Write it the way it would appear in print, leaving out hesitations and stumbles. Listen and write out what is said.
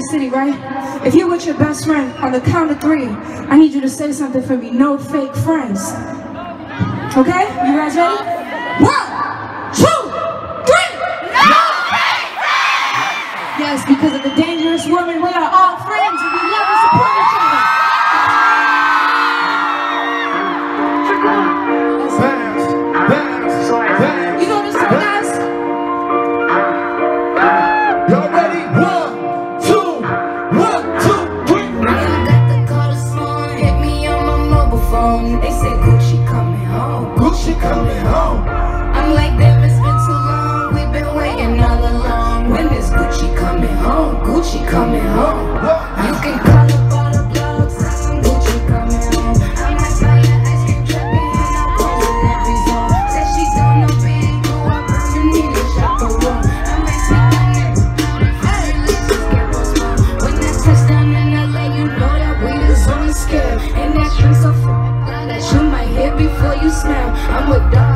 city, right? If you're with your best friend, on the count of 3, I need you to say something for me. No fake friends. Okay? You guys ready? 1, 2, 3! No fake friends! Yes, because of the dangerous woman, we are all friends and we love and support each other. You know this song, guys? Y'all ready? 1, 2, 1, 2, 3. I got the call this morning, hit me on my mobile phone. They say Gucci coming home. Gucci coming home. I'm like, damn, it's been too long. We've been waiting all along. When is Gucci coming home? Gucci coming home. You can call up all the blogs, tell them Gucci coming home. I might buy your ice cream truck and I'll pose in every zone. Say she don't know big, go up, you need a chaperone. I might take my nigga out if I really just get postponed. When I touch down in LA, you know that weed is on the scale. And that drink so full that you might hit before you smell. I'm with dog.